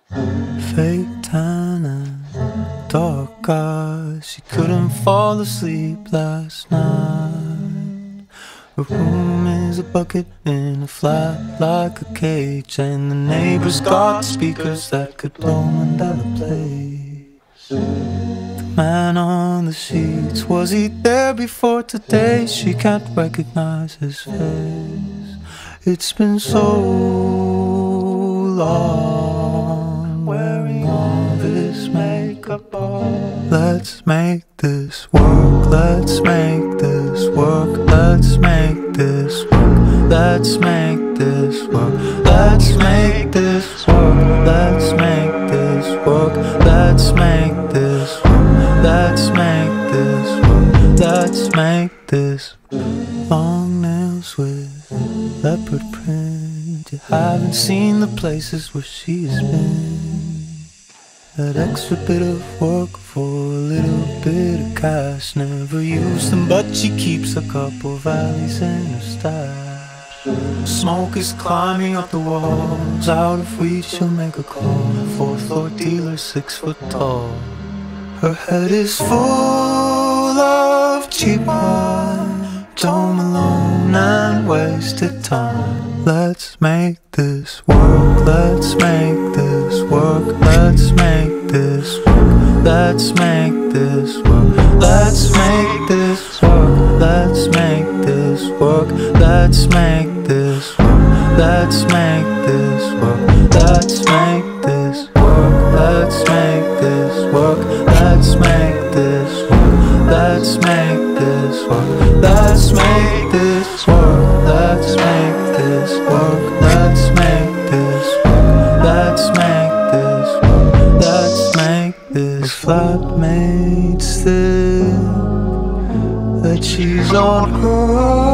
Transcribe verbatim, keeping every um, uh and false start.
Fake tan and dark eyes. She couldn't fall asleep last night. Her room is a bucket in a flat like a cage, and the neighbors got speakers that could blow Mandela Place. The man on the sheets, was he there before today? She can't recognize his face. It's been so long wearing all this makeup on. Let's make this work, let's make this work, let's make this work, let's make this work, let's make this work, let's make this work, let's make this work, let's make this work, let's make this work. Long nails with leopard print, you haven't seen the places where she's been. That extra bit of work for a little bit of cash. Never used them, but she keeps a couple valleys in her stash. Smoke is climbing up the walls, out of reach she'll make a call. Fourth floor dealer, six foot tall. Her head is full of cheap wine, Dome alone and wasted time. Let's make this work, let's make this work, let's make this work, let's make this work, let's make this work, let's make this work, let's make this work, let's make this work, let's make this work, let's make this work, let's make this work, let's make this work, let's make this work, let's make this work, let's make this work, let's make this work, let's make this. Her flatmates think that she's on her own.